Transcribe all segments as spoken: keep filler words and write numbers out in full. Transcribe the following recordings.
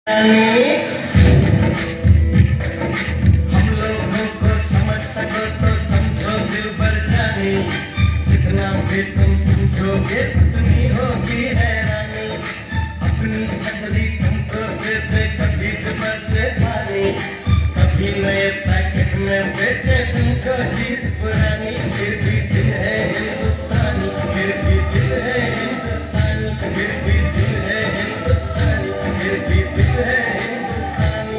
हम लोगों को समझ सको तो समझो दिल भर जाने, जितना भी तुम समझोगे उतनी होगी हैरानी। अपनी छतरी तुमको दे दे कभी जुबां से पानी, कभी नए पैकेट में बेचे तुमको चीज पुरानी। फिर भी दिल है हिंदुस्तानी, फिर भी दिल है हिंदुस्तानी, फिर भी दिल है हिंदुस्तानी, फिर भी दिल है हिंदुस्तानी।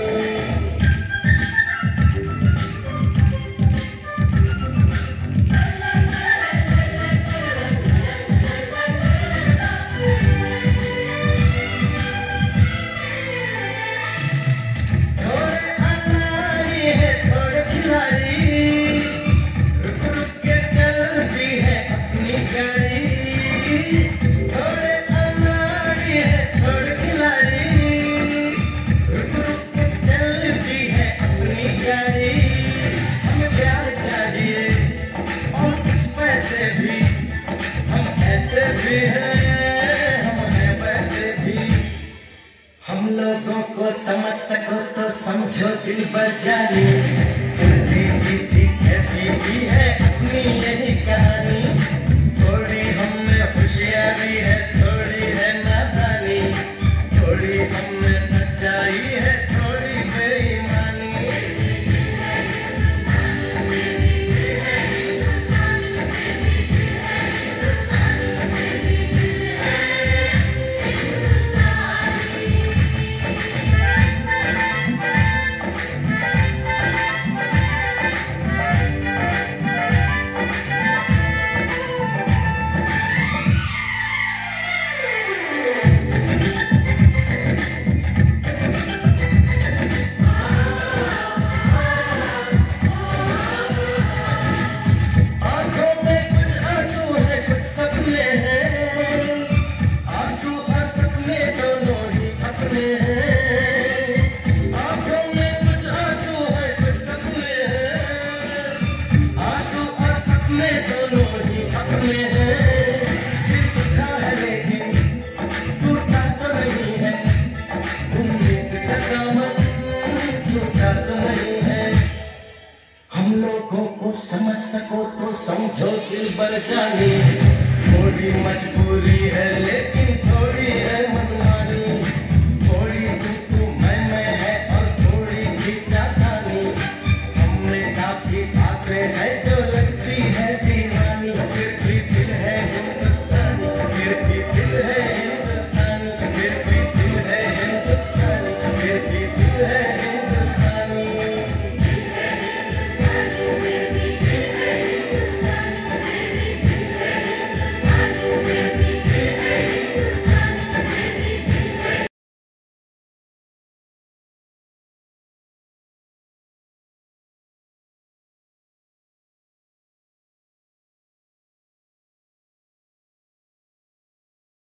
थोड़े अनाड़ी है थोड़े खिलाड़ी, रुक रुक के चलती है अपनी गाड़ी। थोड़े अनाड़ी है थोड़े खिलाड़ी, रुक रुक के चलती है अपनी गाड़ी। हमें प्यार चाहिए और कुछ पैसे भी, हम ऐसे भी हैं, हम हैं वैसे भी। हम लोगों को समझ सको तो समझो दिल भर जाने, उल्टी सीधी कैसी भी है अपनी यही कहानी। थोड़ी हम में होशियारी है थोड़ी है नादानी, थोड़ी हम में सच्चाई है थोड़ी बेईमानी। आंखों में कुछ आंसू है कुछ सपने हैं, आंसू और सपने दोनों ही अपने हैं। आंखों में कुछ आंसू है कुछ सपने हैं, आंसू और सपने दोनों ही अपने हैं। दिल टूटा है लेकिन टूटा तो नहीं है, उम्मीद का दामन छूटा तो नहीं है। हम लोगों को समझ सको तो समझो दिल भर जाने, थोड़ी मजबूरी है लेकिन थोड़ी है